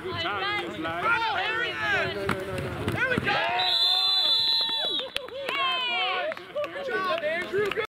a good time in this life. Here we go!